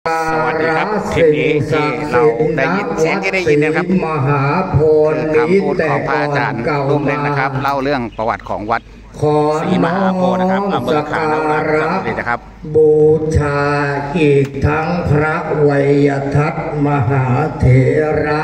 สวัสดีครับคลิปนี้ที่เราได้ยินเสียงที่ได้ยินนะครับคือคำพูดของพระอาจารย์รูปหนึ่งนะครับเล่าเรื่องประวัติของวัดศรีมหาโพธิ์นะครับอำเภอขานางรองนะครับบูชาอีกทั้งพระไวยทัตมหาเถระ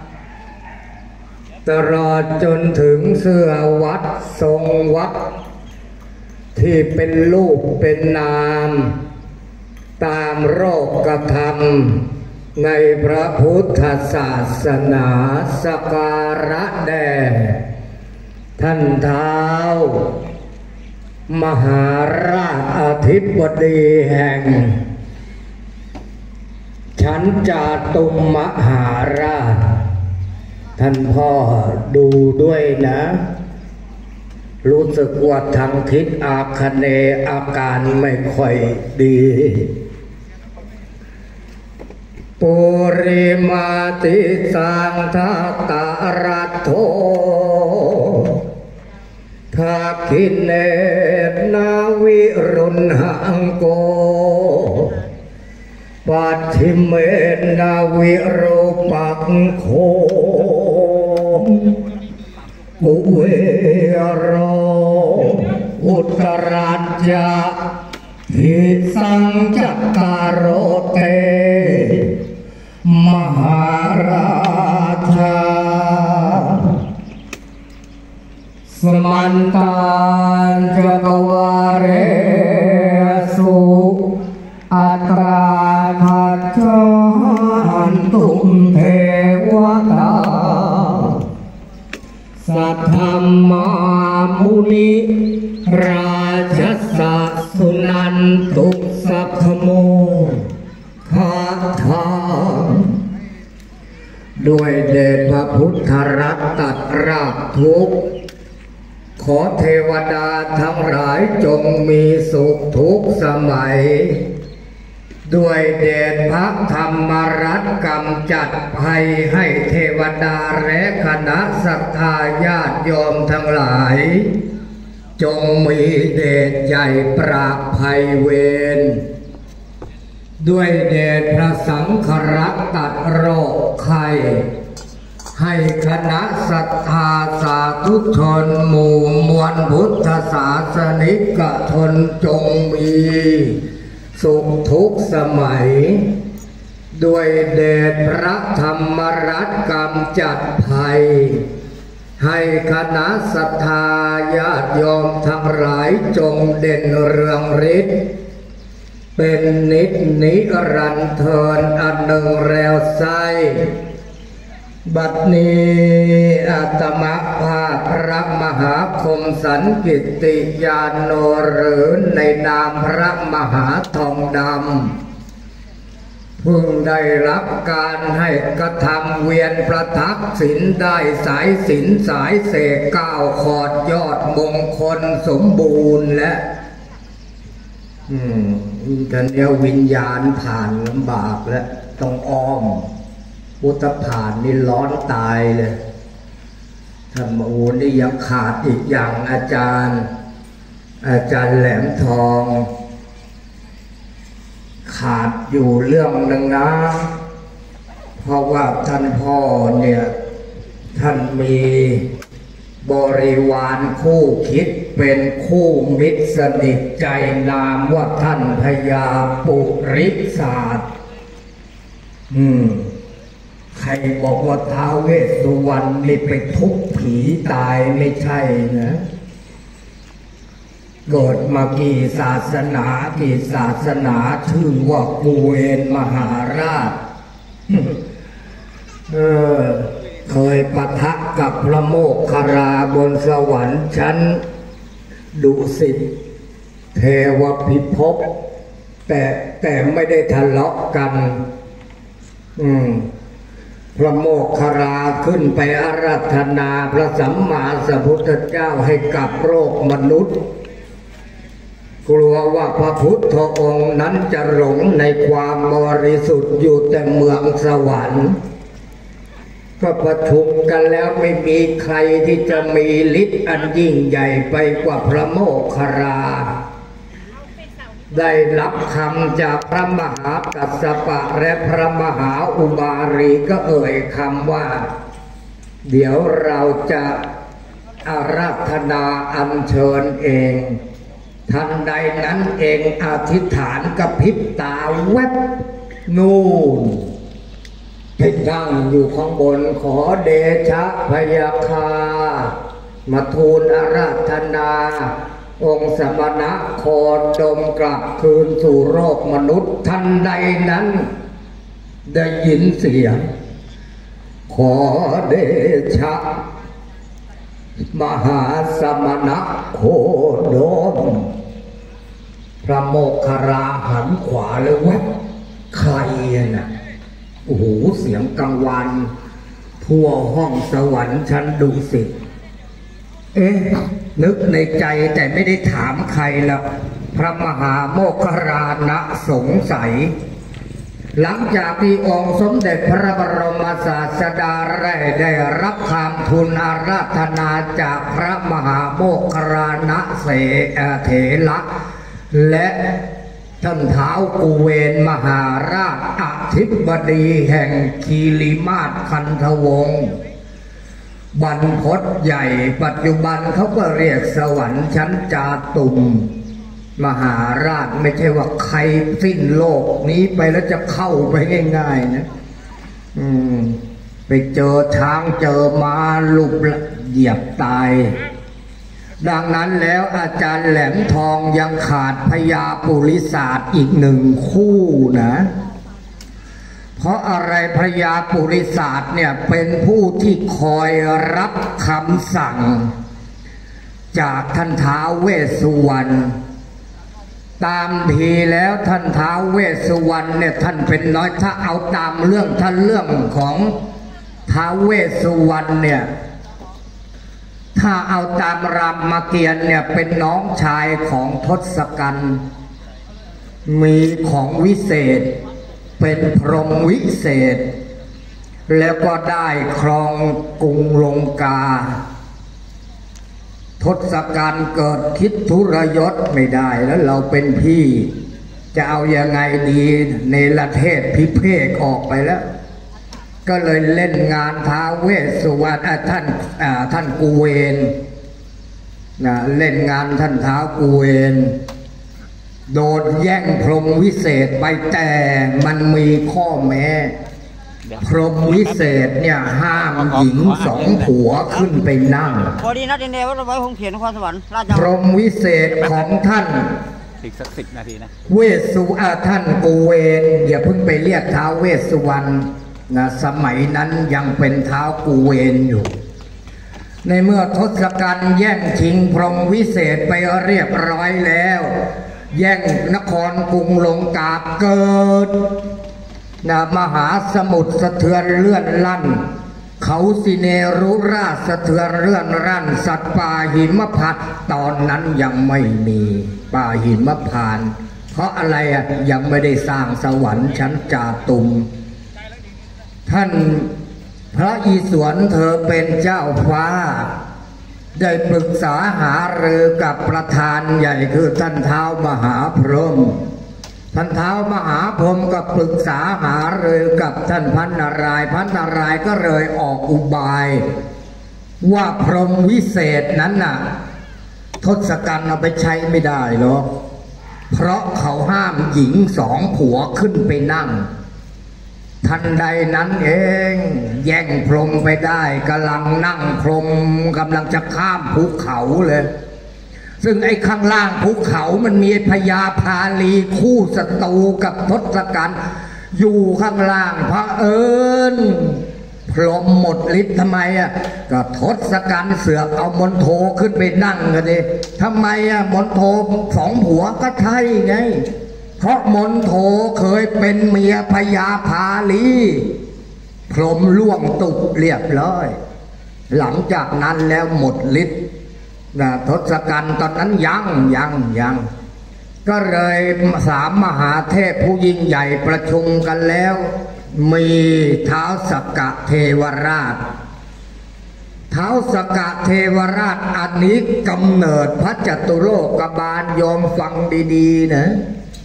ตลอดจนถึงเสื้อวัดทรงวัดที่เป็นรูปเป็นนามตามโลกธรรมในพระพุทธศาสนาสักการะแด่ท่านท้าวมหาราชอธิบดีแห่งชั้นจาตุมมหาราชท่านพ่อดูด้วยนะรู้สึกว่าทางทิศอาคเนย์อาการไม่ค่อยดีปุริมาติสังทัตตารัตโธทักขิเนนาวิรุณหังโกปัจฉิเมนาวิรูปังโคอุเวโรอุตรัจจาทิสังจักตารโรเตมหาราชาสมันตานจักวาเรสุอัตราทัจจหันตุเทวตาสัทธมามุนิราชสัสุนันตุสัพพโมคาถาด้วยเดชพระพุทธรัตน์ตัดรากทุกข์ขอเทวดาทั้งหลายจงมีสุขทุกสมัยด้วยเดชพระธรรมรัตน์กำจัดภัยให้เทวดาและคณะศรัทธาญาติโยมทั้งหลายจงมีเดชใหญ่ปราบภัยเวรด้วยเดชพระสังฆรัตน์ตัดโรคไข้ให้คณะศรัทธาสาธุชนหมู่มวลพุทธศาสนิกชนจงมีสุขทุกสมัยด้วยเดชพระธรรมรัตน์กำจัดภัยให้คณะศรัทธาญาติโยมทั้งหลายจงเด่นเรืองฤทธิ์เป็นนิจนิรันดร์เทินอันหนึ่งแล้วไซบัดนี้อาตมาภาพพระมหาคมสันกิติยานโนหรือในนามพระมหาทองดำเพิ่งได้รับการให้กระทำเวียนประทับศีลได้สายศีลสายเสกก้าวขอดยอดมงคลสมบูรณ์และกันเดียววิญญาณผ่านลำบากและต้องอ้อมพุทธผ่านนี่ร้อนตายเลยท่านมาโอ้นี่ยังขาดอีกอย่างอาจารย์แหลมทองขาดอยู่เรื่องหนึ่งนะเพราะว่าท่านพ่อเนี่ยท่านมีบริวารคู่คิดเป็นคู่มิตรสนิทใจนามว่าท่านพญาปุริศาสตร์ใครบอกว่าท้าวเวสสุวรรณนี่ไปทุบผีตายไม่ใช่นะเกิดมากี่ศาสนาชื่อว่ากูเวนมหาราชเคยปะทะกับพระโมคคัลลาบนสวรรค์ชั้นดุสิตเทวพิภพแต่ไม่ได้ทะเลาะกันพระโมคคัลลาขึ้นไปอาราธนาพระสัมมาสัมพุทธเจ้าให้กลับโลกมนุษย์กลัวว่าพระพุทธองค์นั้นจะหลงในความบริสุทธิ์อยู่แต่เมืองสวรรค์ก็ประชุมกันแล้วไม่มีใครที่จะมีฤทธิ์อันยิ่งใหญ่ไปกว่าพระโมคคัลลาได้รับคำจากพระมหากัสสปะและพระมหาอุบาลีก็เอ่ยคำว่าเดี๋ยวเราจะอาราธนาอัญเชิญเองทันใดนั้นเองอธิษฐานกระพริบตาแวบนู่นไปตั้งอยู่ข้างบนขอเดชะพยาคามาทูลอาราธนาองค์สมณะโคดมกลับคืนสู่โลกมนุษย์ทันใดนั้นได้ยินเสียงขอเดชะมหาสมณะโคดมพระโมคคัลลาหันขวาเลยแวบใครน่ะโอ้โหเสียงกังวานทั่วห้องสวรรค์ชั้นดุสิตนึกในใจแต่ไม่ได้ถามใครละพระมหาโมคคัลลานะสงสัยหลังจากที่องค์สมเด็จพระบรมศาสดาได้รับคำทูลอาราธนาจากพระมหาโมคคัลลานะเถระและท่านท้าวกุเวนมหาราชอธิบดีแห่งคีริมาศคันธวงศ์บรรพตใหญ่ปัจจุบันเขาก็เรียกสวรรค์ชั้นจาตุมมหาราชไม่ใช่ว่าใครสิ้นโลกนี้ไปแล้วจะเข้าไปง่ายๆนะไปเจอช้างเจอม้าลุกเหยียบตายดังนั้นแล้วอาจารย์แหลมทองยังขาดพญาปุริศาสตร์อีก1 คู่นะเพราะอะไรพญาปุริศาสตร์เนี่ยเป็นผู้ที่คอยรับคำสั่งจากท่านท้าวเวสสุวรรณตามทีแล้วท่านท้าวเวสสุวรรณเนี่ยท่านเป็นน้อยถ้าเอาตามเรื่องท่านเรื่องของท้าวเวสสุวรรณเนี่ยถ้าเอาตามรามเกียรติ์เนี่ยเป็นน้องชายของทศกัณฐ์มีของวิเศษเป็นพรหมวิเศษแล้วก็ได้ครองกรุงลงกาทศกัณฐ์เกิดคิดทุรยศไม่ได้แล้วเราเป็นพี่จะเอายังไงดีในประเทศพิเภกออกไปแล้วก็เลยเล่นงานท้าวเวสสุวรรณท่านกุเวนเล่นงานท่านท้าวกุเวนโดนแย่งพรหมวิเศษไปแต่มันมีข้อแม้พรหมวิเศษเนี่ยห้ามหญิง2 ผัวขึ้นไปนั่งพอดีนัดเดียวไว้คงเขียนนครสวรรค์พรหมวิเศษของท่านอีกสัก10 นาทีนะเวสสุท่านกุเวนอย่าเพิ่งไปเรียกท้าวเวสสุวรรณนะสมัยนั้นยังเป็นท้าวกุเวนอยู่ในเมื่อทศกัณฐ์แย่งชิงพรหมวิเศษไปเรียบร้อยแล้วแย่งนครกรุงลงกาเกิดมหาสมุทรสะเทือนเลื่อนลั่นเขาสิเนรุราชสะเทือนเลื่อนรั่นสัตว์ป่าหิมพานต์ตอนนั้นยังไม่มีป่าหิมพานต์เพราะอะไรยังไม่ได้สร้างสวรรค์ชั้นจาตุมท่านพระอิศวรเธอเป็นเจ้าฟ้าได้ปรึกษาหารือกับประธานใหญ่คือท่านท้าวมหาพรหมท่านท้าวมหาพรหมก็ปรึกษาหารือกับท่านพระนารายณ์พระนารายณ์ก็เลยออกอุบายว่าพรหมวิเศษนั้นน่ะทศกัณฐ์เอาไปใช้ไม่ได้หรอกเพราะเขาห้ามหญิง2 ผัวขึ้นไปนั่งทันใดนั้นเองแย่งพรหมไปได้กำลังนั่งพรหมกำลังจะข้ามภูเขาเลยซึ่งไอ้ข้างล่างภูเขามันมีพญาพาลีคู่ศัตรูกับทศกัณฐ์อยู่ข้างล่างพระเอิญพรหมหมดฤทธิ์ทำไมก็ทศกัณฐ์เสือกเอามณโธขึ้นไปนั่งกันดิทำไมมณโธ2 ผัวก็ใช่ไงเพราะมณโธเคยเป็นเมียพญาพาลีพรหมล่วงตุกเรียบร้อยหลังจากนั้นแล้วหมดฤทธิ์ทศกัณฐ์ตอนนั้นยังก็เลย3 มหาเทพผู้ยิ่งใหญ่ประชุมกันแล้วมีท้าวสักกะเทวราชท้าวสักกะเทวราชอันนี้กำเนิดพระจตุโลกบาลยอมฟังดีๆนะ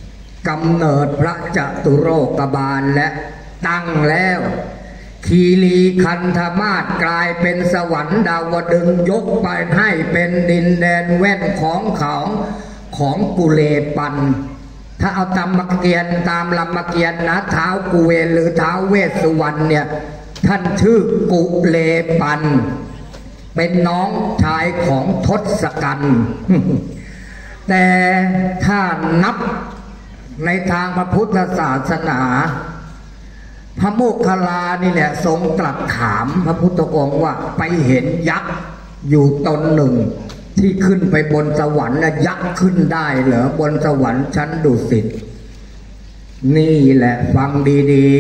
กำเนิดพระจตุโลกบาลและตั้งแล้วคีรีคันธมาศกลายเป็นสวรรค์ดาวดึงส์ยกไปให้เป็นดินแดนแว่นของกุเลปันถ้าเอาตามเกียนตามลำเกียนนะเท้ากุเวนหรือเท้าเวสสุวรรณเนี่ยท่านชื่อกุเลปันเป็นน้องชายของทศกัณฐ์ แต่ถ้านับในทางพระพุทธศาสนาพระโมคคัลลานี่แหละทรงตรัสถามพระพุทธองค์ว่าไปเห็นยักษ์อยู่ตนหนึ่งที่ขึ้นไปบนสวรรค์นะยักษ์ขึ้นได้เหรอบนสวรรค์ชั้นดุสิตนี่แหละฟังดี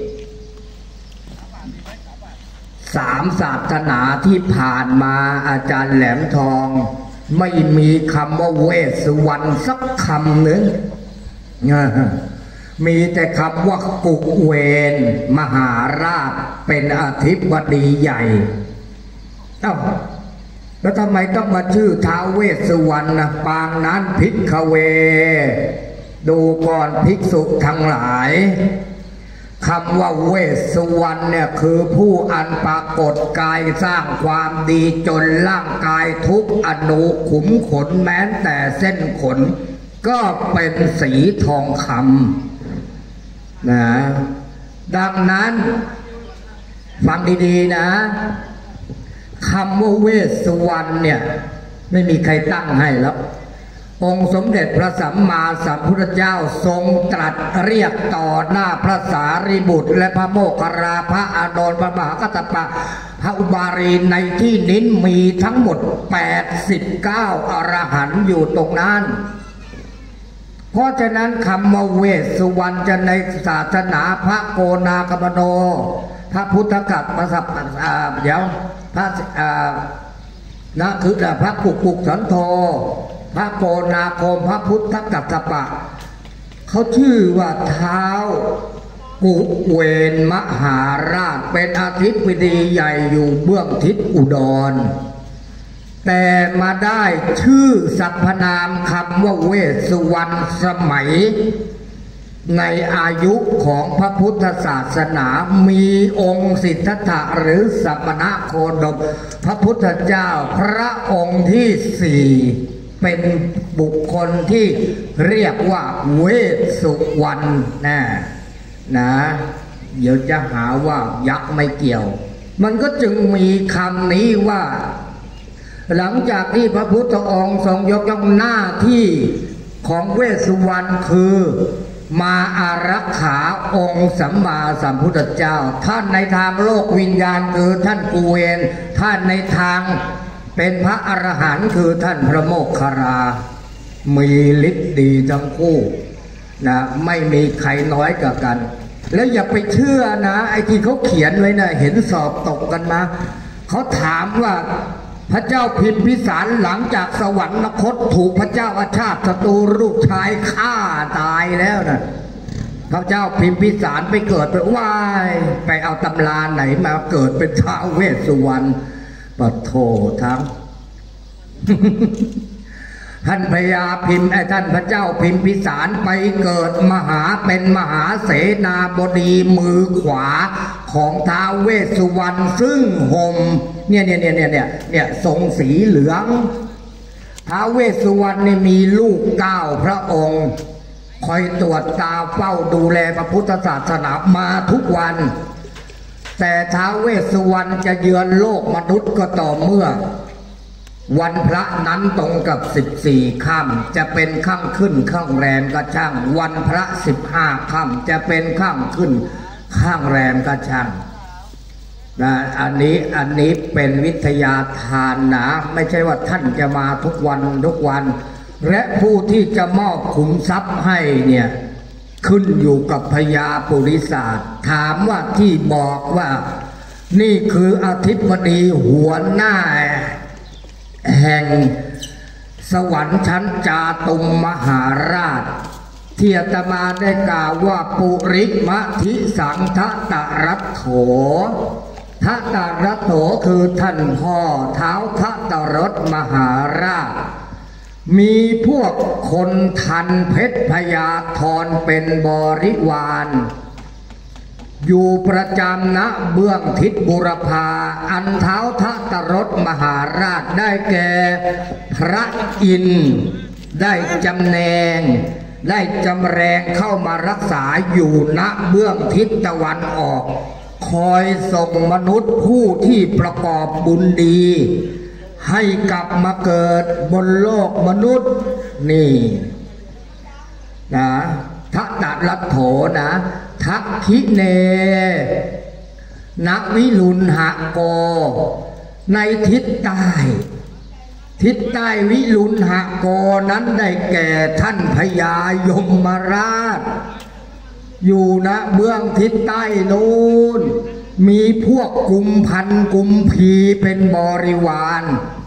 ๆสามศาสนาที่ผ่านมาอาจารย์แหลมทองไม่มีคำว่าเวสสุวรรณสักคำหนึ่งมีแต่คำว่ากุเวนมหาราชเป็นอธิบดีใหญ่แล้วทำไมต้องมาชื่อท้าวเวสสุวรรณนะปางนั้นภิกขเวดูก่อนภิกษุทั้งหลายคำว่าเวสสุวรรณเนี่ยคือผู้อันปรากฏกายสร้างความดีจนร่างกายทุกอนูขุมขนแม้แต่เส้นขนก็เป็นสีทองคำนะดังนั้นฟังดีๆนะคำว่าเวสสุวรรณเนี่ยไม่มีใครตั้งให้แล้วองค์สมเด็จพระสัมมาสัมพุทธเจ้าทรงตรัสเรียกต่อหน้าพระสารีบุตรและพระโมคคัลลาพระอานนท์พระมหากัสสปะพระอุบาลีในที่นี้มีทั้งหมด89อรหันต์อยู่ตรงนั้นเพราะฉะนั้นคำว่าเวสสุวรรณจะในศาสนาพระโกนาคมโนพระพุทธกัสสปเดี๋ยวพระนะคือพระกุกสันโธพระโกนาคมพระพุทธกัสสปะเขาชื่อว่าเท้ากุเวนมหาราชเป็นอธิบดีใหญ่อยู่เบื้องทิศอุดรแต่มาได้ชื่อสรรพนามคำว่าเวสสุวรรณสมัยในอายุของพระพุทธศาสนามีองค์สิทธัตถะหรือสัมมณโคดมพระพุทธเจ้าพระองค์ที่สี่เป็นบุคคลที่เรียกว่าเวสสุวรรณนะเดี๋ยวจะหาว่ายักษ์ไม่เกี่ยวมันก็จึงมีคำนี้ว่าหลังจากที่พระพุทธองค์ทรงยกย่องหน้าที่ของเวสสุวรรณคือมาอารักขาองค์สัมมาสัมพุทธเจ้าท่านในทางโลกวิญญาณคือท่านกุเวนท่านในทางเป็นพระอรหันต์คือท่านพระโมคคัลลามีฤทธิ์ดีทั้งคู่นะไม่มีใครน้อยกว่ากันแล้วอย่าไปเชื่อนะไอ้ที่เขาเขียนไว้นะเห็นสอบตกกันมาเขาถามว่าพระเจ้าพิมพิสารหลังจากสวรรคตถูกพระเจ้าอาชาติศัตรูลูกชายฆ่าตายแล้วนะพระเจ้าพิมพิสารไปเกิดไปว่ายไปเอาตำราไหนมาเกิดเป็นท้าวเวสสุวรรณปะโถทั้ง ท่านพญาพิมพ์ท่านพระเจ้าพิมพิสารไปเกิดเป็นมหาเสนาบดีมือขวาของท้าวเวสสุวรรณซึ่งห่มเนี่ยทรงสีเหลืองท้าวเวสสุวรรณนี่มีลูก9พระองค์คอยตรวจตาเฝ้าดูแลพระพุทธศาสนามาทุกวันแต่ท้าวเวสสุวรรณจะเยือนโลกมนุษย์ก็ต่อเมื่อวันพระนั้นตรงกับ14 ค่ำจะเป็นค่ำขึ้นค่ำแรมก็ช่างวันพระ15 ค่ำจะเป็นค่ำขึ้นข้างแรมก็ช่างนะอันนี้เป็นวิทยาทานนะไม่ใช่ว่าท่านจะมาทุกวันและผู้ที่จะมอบขุมทรัพย์ให้เนี่ยขึ้นอยู่กับพญาปุริศาสถามว่าที่บอกว่านี่คืออธิบดีหัวหน้าแห่งสวรรค์ชั้นจาตุมมหาราชที่อาตมาได้กล่าวว่าปุริมธิสังทตรัตโถทตรัตโถคือท่านพ่อท้าวทตรสมหาราชมีพวกคนทันเพชรพญาธรเป็นบริวารอยู่ประจำณเบื้องทิศบุรพาอันเท้าทัตรสมหาราชได้แก่พระอินทร์ได้จำแนงได้จำแรงเข้ามารักษาอยู่ณเบื้องทิศตะวันออกคอยส่งมนุษย์ผู้ที่ประกอบบุญดีให้กลับมาเกิดบนโลกมนุษย์นี่นะทัตตรัตโถนะทักขิเนนักวิลุณหะโกในทิศใต้ทิศใต้วิลุณหะโกนั้นได้แก่ท่านพญายมราชอยู่ณเบื้องทิศใต้นู้นมีพวกกุมพันกุมพีเป็นบริวาร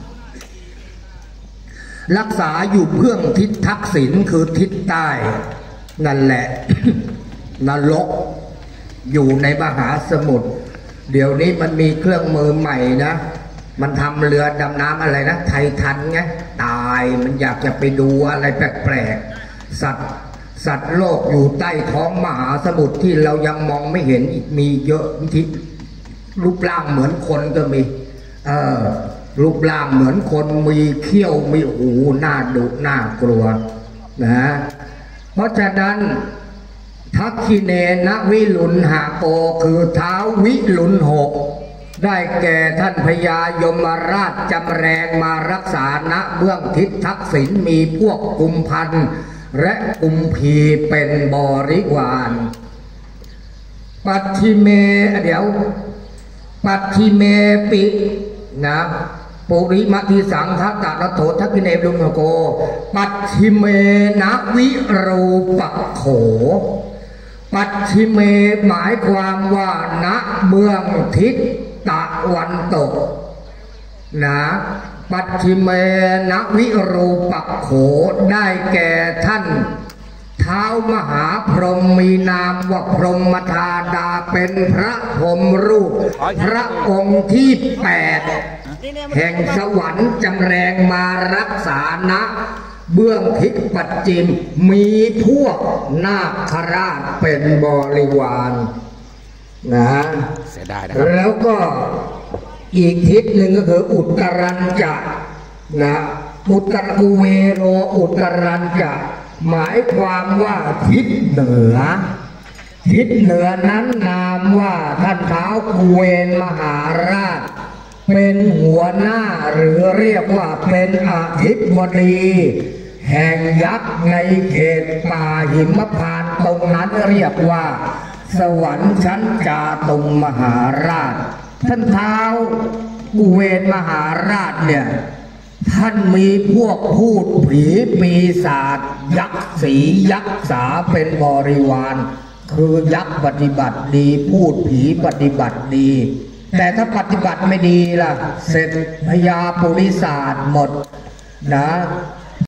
รักษาอยู่เบื้องทิศทักษิณคือทิศใต้นั่นแหละ นรกอยู่ในมหาสมุทรเดี๋ยวนี้มันมีเครื่องมือใหม่นะมันทำเรือดำน้ำอะไรนะไททันไงตายมันอยากจะไปดูอะไรแปลกๆสัตว์โลกอยู่ใต้ท้องมหาสมุทรที่เรายังมองไม่เห็นอีกมีเยอะที่รูปร่างเหมือนคนก็มีรูปร่างเหมือนคนมีเขี้ยวมีหูหน้าดุน่ากลัวนะเพราะฉะนั้นทักขิเนนะวิลุณหะโกคือเท้าวิลุณหกได้แก่ท่านพญายมราชจำแรงมารักษาณเบื้องทิศทักษิณมีพวกกุมพันและกุมพีเป็นบริวารปัตถิเมเดี๋ยวปัตถิเมปินะปุริมัติสังทัตตะโถทักขิเนวิลุณหะโกปัตถิเมนะวิรูปโขปัตถิเมหมายความว่าณเมืองทิศตะวันตกนะปัตถิเมนะวิรูปโขได้แก่ท่านท้าวมหาพรหมมีนามว่าพรหมธาดาเป็นพระพรหมรูปพระองค์ที่8แห่งสวรรค์จำแรงมารักษาณเบื้องทิศปัจจิมมีพวกนาคราชเป็นบริวารนะเสียดายนะครับแล้วก็อีกทิศหนึ่งก็คืออุตรัญจะนะอุตรกุเวโรอุตรัญจะหมายความว่าทิศเหนือทิศเหนือนั้นนามว่าท่านท้าวกุเวนมหาราชเป็นหัวหน้าหรือเรียกว่าเป็นอธิบดีแห่งยักษ์ในเขตป่าหิมพานต์ตรงนั้นเรียกว่าสวรรค์ชั้นจาตุมมหาราชท่านท้าวกุเวนมหาราชเนี่ยท่านมีพวกพูดผีปีศาจยักษ์สียักษ์สาเป็นบริวารคือยักษ์ปฏิบัติดีพูดผีปฏิบัติดีแต่ถ้าปฏิบัติไม่ดีล่ะเสร็จพญาปุริศาสหมดนะ